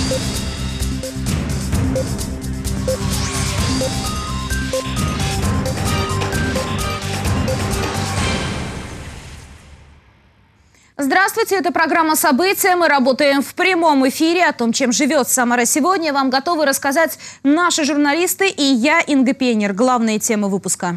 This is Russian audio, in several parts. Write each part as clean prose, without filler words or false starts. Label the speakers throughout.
Speaker 1: Здравствуйте, это программа «События». Мы работаем в прямом эфире. О том, чем живет Самара сегодня, вам готовы рассказать наши журналисты и я, Инга Пенер. Главные темы выпуска.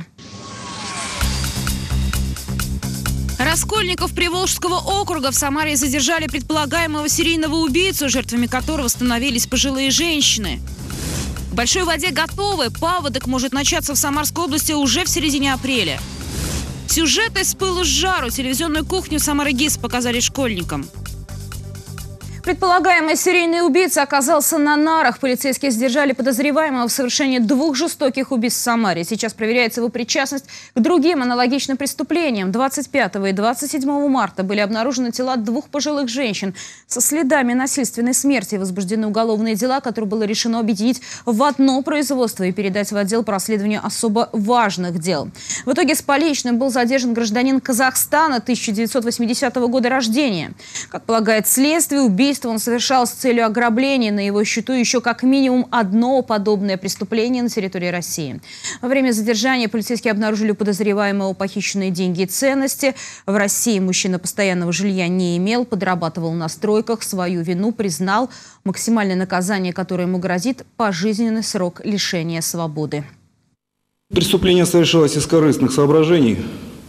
Speaker 1: Раскольников Приволжского округа в Самаре задержали предполагаемого серийного убийцу, жертвами которого становились пожилые женщины. В большой воде готовы. Паводок может начаться в Самарской области уже в середине апреля. Сюжеты с пылу с жару. Телевизионную кухню Самара ГИС показали школьникам. Предполагаемый серийный убийца оказался на нарах. Полицейские задержали подозреваемого в совершении 2 жестоких убийств в Самаре. Сейчас проверяется его причастность к другим аналогичным преступлениям. 25 и 27 марта были обнаружены тела 2 пожилых женщин со следами насильственной смерти. Возбуждены уголовные дела, которые было решено объединить в одно производство и передать в отдел по расследованию особо важных дел. В итоге с поличным был задержан гражданин Казахстана 1980 года рождения. Как полагает следствие, убийство он совершал с целью ограбления. На его счету еще как минимум одно подобное преступление на территории России. Во время задержания полицейские обнаружили у подозреваемого похищенные деньги и ценности. В России мужчина постоянного жилья не имел, подрабатывал на стройках, свою вину признал. Максимальное наказание, которое ему грозит – пожизненный срок лишения свободы.
Speaker 2: Преступление совершалось из корыстных соображений.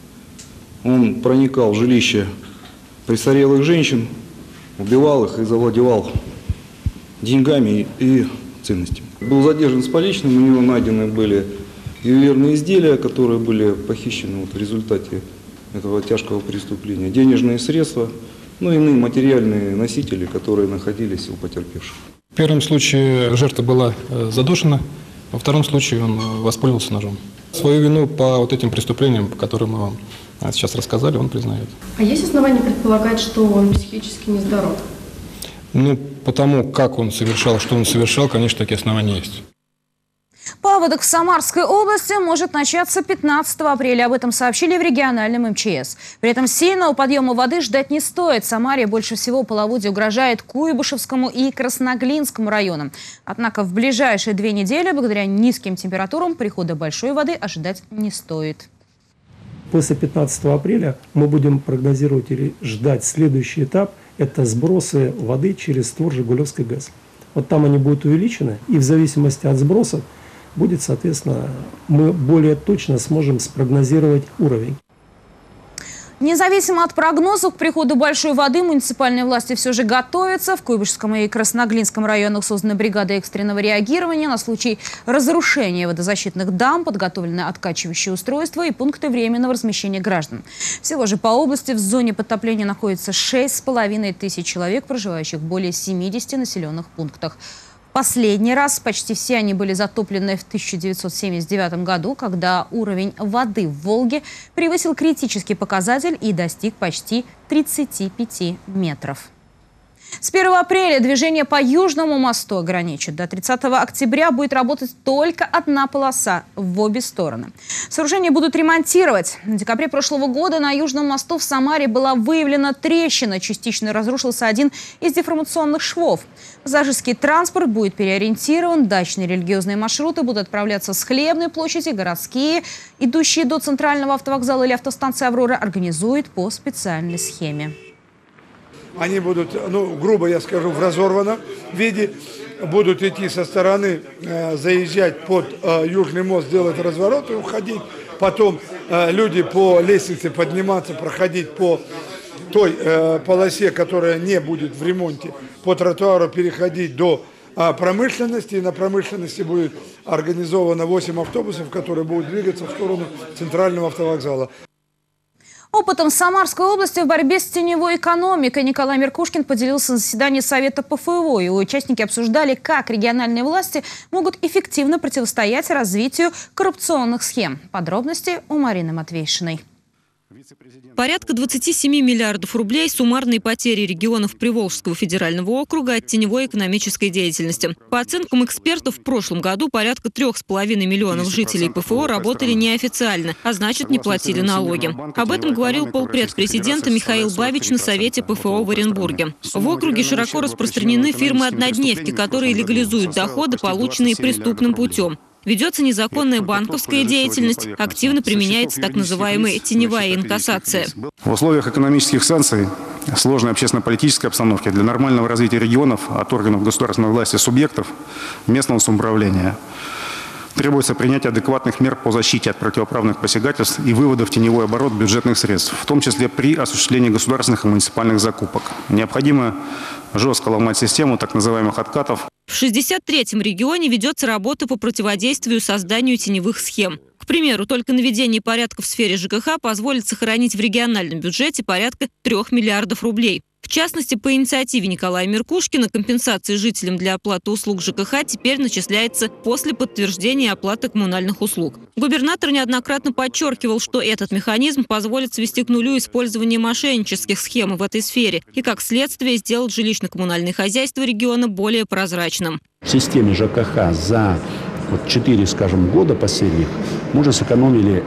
Speaker 2: Он проникал в жилище престарелых женщин, убивал их и завладевал деньгами и ценностями. Был задержан с поличным, у него найдены были ювелирные изделия, которые были похищены в результате этого тяжкого преступления, денежные средства, ну и иные материальные носители, которые находились у потерпевших.
Speaker 3: В первом случае жертва была задушена, во втором случае он воспользовался ножом. Свою вину по вот этим преступлениям, по которым мы вам сейчас рассказали, он признает.
Speaker 4: А есть основания предполагать, что он психически нездоров?
Speaker 3: Ну, потому как он совершал, что он совершал, конечно, такие основания есть.
Speaker 1: Паводок в Самарской области может начаться 15 апреля. Об этом сообщили в региональном МЧС. При этом сильного подъема воды ждать не стоит. Самаре больше всего половодье угрожает Куйбышевскому и Красноглинскому районам. Однако в ближайшие 2 недели, благодаря низким температурам, прихода большой воды ожидать не стоит.
Speaker 5: После 15 апреля мы будем прогнозировать или ждать следующий этап – это сбросы воды через створ Жигулевской ГЭС. Вот там они будут увеличены, и в зависимости от сбросов будет, соответственно, мы более точно сможем спрогнозировать уровень.
Speaker 1: Независимо от прогнозов, к приходу большой воды муниципальные власти все же готовятся. В Куйбышевском и Красноглинском районах созданы бригады экстренного реагирования. На случай разрушения водозащитных дамб подготовлены откачивающие устройства и пункты временного размещения граждан. Всего же по области в зоне подтопления находится 6500 человек, проживающих в более 70 населенных пунктах. Последний раз почти все они были затоплены в 1979 году, когда уровень воды в Волге превысил критический показатель и достиг почти 35 метров. С 1 апреля движение по Южному мосту ограничат. До 30 октября будет работать только одна полоса в обе стороны. Сооружение будут ремонтировать. В декабре прошлого года на Южном мосту в Самаре была выявлена трещина. Частично разрушился один из деформационных швов. Пассажирский транспорт будет переориентирован. Дачные религиозные маршруты будут отправляться с Хлебной площади. Городские, идущие до центрального автовокзала или автостанции «Аврора», организуют по специальной схеме.
Speaker 6: Они будут, ну, грубо я скажу, в разорванном виде, будут идти со стороны, заезжать под Южный мост, делать разворот и уходить. Потом люди по лестнице подниматься, проходить по той полосе, которая не будет в ремонте, по тротуару переходить до промышленности. И на промышленности будет организовано 8 автобусов, которые будут двигаться в сторону центрального автовокзала.
Speaker 1: Опытом Самарской области в борьбе с теневой экономикой Николай Меркушкин поделился на заседании Совета ПФО. Его участники обсуждали, как региональные власти могут эффективно противостоять развитию коррупционных схем. Подробности у Марины Матвейшиной.
Speaker 7: Порядка 27 миллиардов рублей – суммарные потери регионов Приволжского федерального округа от теневой экономической деятельности. По оценкам экспертов, в прошлом году порядка 3,5 миллионов жителей ПФО работали неофициально, а значит, не платили налоги. Об этом говорил полпред президента Михаил Бабич на Совете ПФО в Оренбурге. В округе широко распространены фирмы-однодневки, которые легализуют доходы, полученные преступным путем. Ведется незаконная банковская деятельность, активно применяется так называемая теневая инкассация.
Speaker 8: В условиях экономических санкций, сложной общественно-политической обстановки для нормального развития регионов от органов государственной власти субъектов местного самоуправления требуется принятие адекватных мер по защите от противоправных посягательств и вывода в теневой оборот бюджетных средств, в том числе при осуществлении государственных и муниципальных закупок. Необходимо жестко ломать систему так называемых откатов.
Speaker 7: В 63-м регионе ведется работа по противодействию созданию теневых схем. К примеру, только наведение порядка в сфере ЖКХ позволит сохранить в региональном бюджете порядка 3 миллиардов рублей. В частности, по инициативе Николая Меркушкина компенсации жителям для оплаты услуг ЖКХ теперь начисляется после подтверждения оплаты коммунальных услуг. Губернатор неоднократно подчеркивал, что этот механизм позволит свести к нулю использование мошеннических схем в этой сфере и, как следствие, сделать жилищно-коммунальное хозяйство региона более прозрачным.
Speaker 9: В системе ЖКХ за 4, скажем, года последних мы уже сэкономили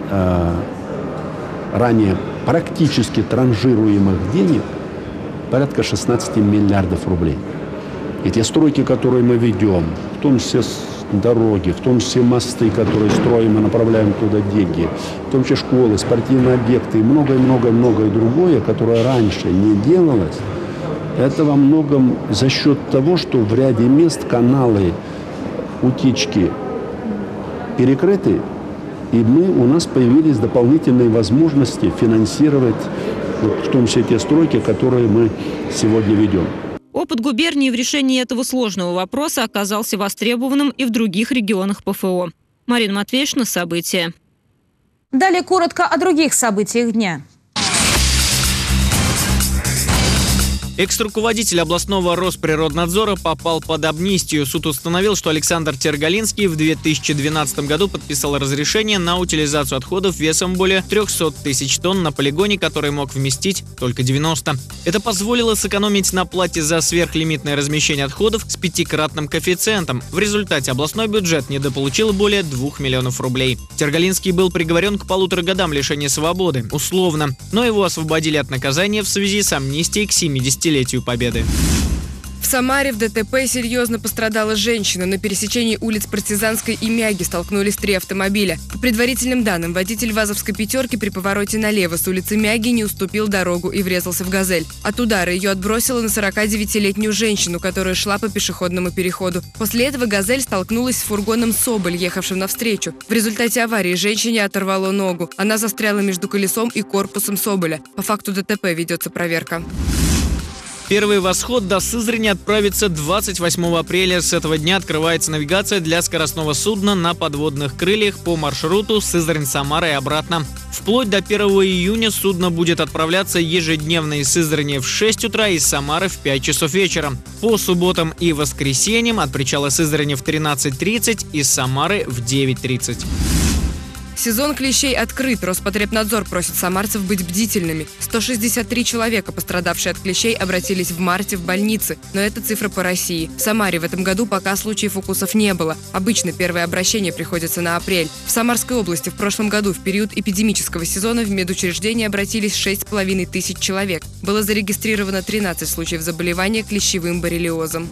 Speaker 9: ранее практически транжируемых денег порядка 16 миллиардов рублей. И те стройки, которые мы ведем, в том числе дороги, в том числе мосты, которые строим и направляем туда деньги, в том числе школы, спортивные объекты и многое-многое другое, которое раньше не делалось, это во многом за счет того, что в ряде мест каналы утечки перекрыты, и у нас появились дополнительные возможности финансировать в том числе те стройки, которые мы сегодня ведем.
Speaker 7: Опыт губернии в решении этого сложного вопроса оказался востребованным и в других регионах ПФО. Марина Матвеевна, события.
Speaker 1: Далее коротко о других событиях дня.
Speaker 10: Экс-руководитель областного Росприроднадзора попал под амнистию. Суд установил, что Александр Тергалинский в 2012 году подписал разрешение на утилизацию отходов весом более 300 тысяч тонн на полигоне, который мог вместить только 90. Это позволило сэкономить на плате за сверхлимитное размещение отходов с 5-кратным коэффициентом. В результате областной бюджет недополучил более 2 миллионов рублей. Тергалинский был приговорен к 1,5 годам лишения свободы, условно, но его освободили от наказания в связи с амнистией к 70-летию Победы.
Speaker 11: В Самаре в ДТП серьезно пострадала женщина. На пересечении улиц Партизанской и Мяги столкнулись 3 автомобиля. По предварительным данным, водитель ВАЗовской «пятерки» при повороте налево с улицы Мяги не уступил дорогу и врезался в «Газель». От удара ее отбросило на 49-летнюю женщину, которая шла по пешеходному переходу. После этого «Газель» столкнулась с фургоном «Соболь», ехавшим навстречу. В результате аварии женщине оторвало ногу. Она застряла между колесом и корпусом «Соболя». По факту ДТП ведется проверка.
Speaker 10: Первый восход до Сызрани отправится 28 апреля. С этого дня открывается навигация для скоростного судна на подводных крыльях по маршруту Сызрань-Самара и обратно. Вплоть до 1 июня судно будет отправляться ежедневно из Сызрани в 6 утра и из Самары в 5 часов вечера. По субботам и воскресеньям от причала Сызрани в 13:30, из Самары в 9:30.
Speaker 11: Сезон клещей открыт. Роспотребнадзор просит самарцев быть бдительными. 163 человека, пострадавшие от клещей, обратились в марте в больницы. Но это цифра по России. В Самаре в этом году пока случаев укусов не было. Обычно первое обращение приходится на апрель. В Самарской области в прошлом году в период эпидемического сезона в медучреждения обратились 6,5 тысяч человек. Было зарегистрировано 13 случаев заболевания клещевым боррелиозом.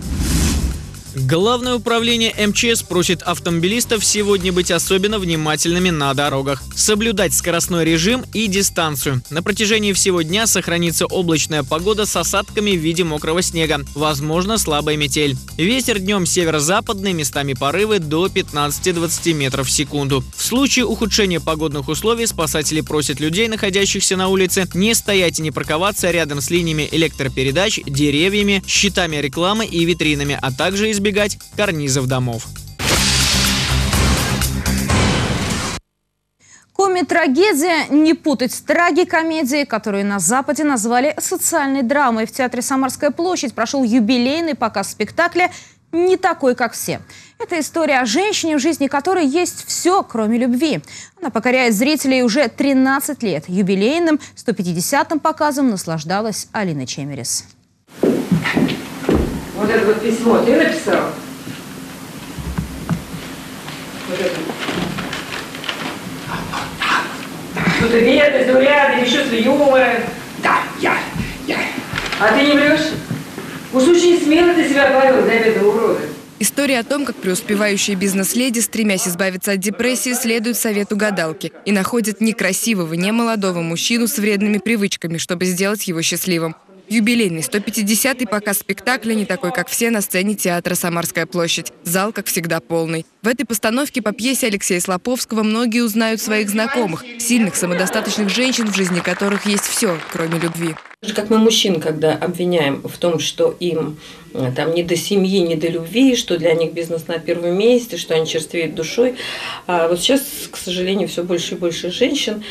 Speaker 10: Главное управление МЧС просит автомобилистов сегодня быть особенно внимательными на дорогах, соблюдать скоростной режим и дистанцию. На протяжении всего дня сохранится облачная погода с осадками в виде мокрого снега, возможно слабая метель. Ветер днем северо-западный, местами порывы до 15-20 метров в секунду. В случае ухудшения погодных условий спасатели просят людей, находящихся на улице, не стоять и не парковаться рядом с линиями электропередач, деревьями, щитами рекламы и витринами, а также избегать карнизов домов.
Speaker 1: Коми-трагедия не путать с трагикомедией, которую на Западе назвали социальной драмой. В театре «Самарская площадь» прошел юбилейный показ спектакля Не такой, как все. Это история о женщине, в жизни которой есть все, кроме любви. Она покоряет зрителей уже 13 лет. Юбилейным 150-м показом наслаждалась Алина Чемерис.
Speaker 12: Вот это вот письмо ты написал? Вот это. Тут и верность, заурядность, чувство юмора. Да, я. А ты не врешь? Уж очень смело ты себя повел для этого урода.
Speaker 11: История о том, как преуспевающие бизнес-леди, стремясь избавиться от депрессии, следуют совету гадалки и находят некрасивого, немолодого мужчину с вредными привычками, чтобы сделать его счастливым. Юбилейный 150-й показ спектакля «Не такой, как все» на сцене театра «Самарская площадь». Зал, как всегда, полный. В этой постановке по пьесе Алексея Слоповского многие узнают своих знакомых, сильных, самодостаточных женщин, в жизни которых есть все, кроме любви.
Speaker 13: Как мы мужчин, когда обвиняем в том, что им там не до семьи, не до любви, что для них бизнес на первом месте, что они черствеют душой. А вот сейчас, к сожалению, все больше и больше женщин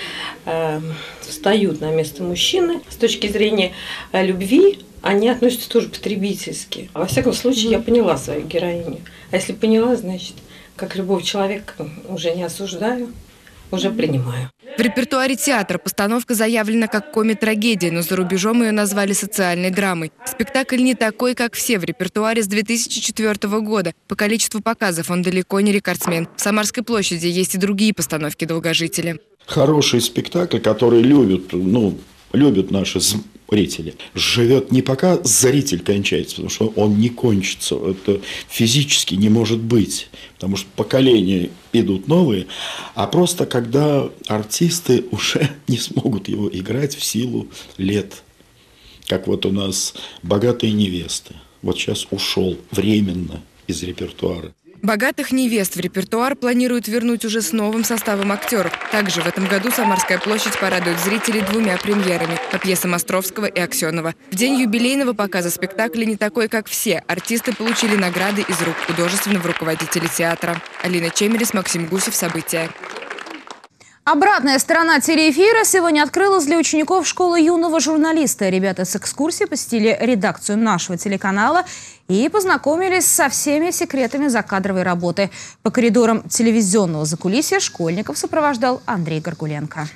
Speaker 13: встают на место мужчины. С точки зрения любви они относятся тоже потребительски. Во всяком случае, я поняла свою героиню. А если поняла, значит, как любого человека, уже не осуждаю, уже принимаю.
Speaker 11: В репертуаре театра постановка заявлена как коми-трагедия, но за рубежом ее назвали социальной драмой. Спектакль «Не такой, как все» в репертуаре с 2004 года. По количеству показов он далеко не рекордсмен. В Самарской площади есть и другие постановки долгожителя.
Speaker 14: Хороший спектакль, который любят наши зрители. Живет не пока зритель кончается, потому что он не кончится. Это физически не может быть, потому что поколения идут новые, а просто когда артисты уже не смогут его играть в силу лет. Как вот у нас «Богатые невесты». Вот сейчас ушел временно из репертуара.
Speaker 11: «Богатых невест» в репертуар планируют вернуть уже с новым составом актеров. Также в этом году Самарская площадь порадует зрителей 2 премьерами по пьесам Островского и Аксенова. В день юбилейного показа спектакля «Не такой, как все» артисты получили награды из рук художественного руководителя театра. Алина Чемерис, Максим Гусев. События.
Speaker 1: Обратная сторона телеэфира сегодня открылась для учеников школы юного журналиста. Ребята с экскурсии посетили редакцию нашего телеканала и познакомились со всеми секретами закадровой работы. По коридорам телевизионного закулисья школьников сопровождал Андрей Горгуленко.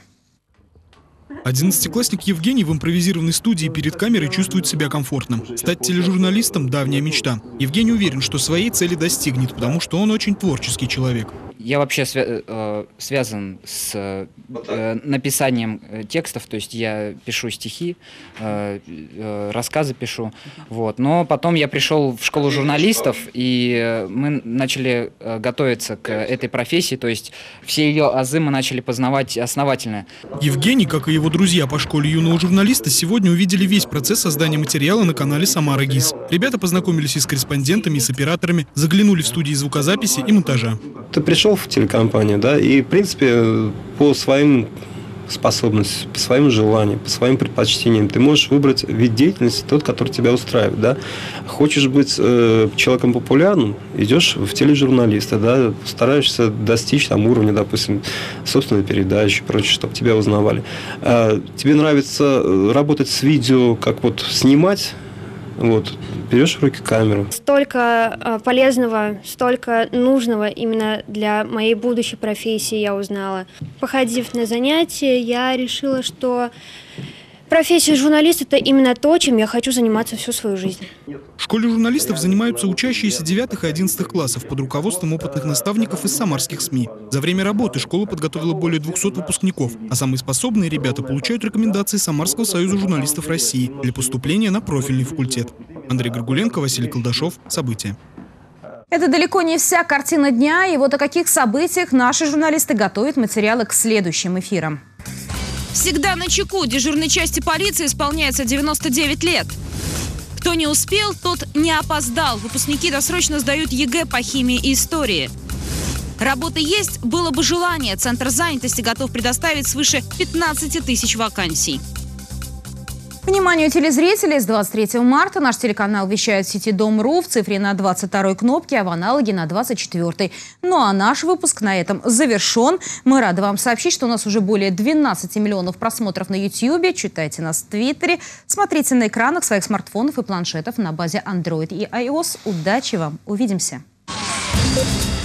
Speaker 15: 11-классник Евгений в импровизированной студии перед камерой чувствует себя комфортно. Стать тележурналистом – давняя мечта. Евгений уверен, что своей цели достигнет, потому что он очень творческий человек.
Speaker 16: Я вообще связан с написанием текстов, то есть я пишу стихи, рассказы пишу. Вот. Но потом я пришел в школу журналистов, и мы начали готовиться к этой профессии, то есть все ее азы мы начали познавать основательно.
Speaker 15: Евгений, как и его друзья по школе юного журналиста, сегодня увидели весь процесс создания материала на канале «Самара ГИС». Ребята познакомились и с корреспондентами, и с операторами, заглянули в студии звукозаписи и монтажа.
Speaker 17: Ты пришел в телекомпанию, да, и, в принципе, по своим способностям, по своим желаниям, по своим предпочтениям ты можешь выбрать вид деятельности, тот, который тебя устраивает, да. Хочешь быть человеком популярным, идешь в тележурналиста, да, стараешься достичь там уровня, допустим, собственной передачи, прочее, чтобы тебя узнавали. Тебе нравится работать с видео, как вот снимать, вот, берешь в руки камеру.
Speaker 18: Столько полезного, столько нужного именно для моей будущей профессии я узнала. Походив на занятия, я решила, что профессия журналиста – это именно то, чем я хочу заниматься всю свою жизнь.
Speaker 15: В школе журналистов занимаются учащиеся 9 и 11 классов под руководством опытных наставников из самарских СМИ. За время работы школа подготовила более 200 выпускников, а самые способные ребята получают рекомендации Самарского союза журналистов России для поступления на профильный факультет. Андрей Горгуленко, Василий Колдашов. События.
Speaker 1: Это далеко не вся картина дня, и вот о каких событиях наши журналисты готовят материалы к следующим эфирам.
Speaker 7: Всегда начеку. Дежурной части полиции исполняется 99 лет. Кто не успел, тот не опоздал. Выпускники досрочно сдают ЕГЭ по химии и истории. Работа есть, было бы желание. Центр занятости готов предоставить свыше 15 тысяч вакансий.
Speaker 1: Вниманию телезрителей, с 23 марта наш телеканал вещает в сети Дом.ру в цифре на 22 кнопке, а в аналоге на 24. Ну а наш выпуск на этом завершен. Мы рады вам сообщить, что у нас уже более 12 миллионов просмотров на YouTube. Читайте нас в Твиттере, смотрите на экранах своих смартфонов и планшетов на базе Android и iOS. Удачи вам! Увидимся!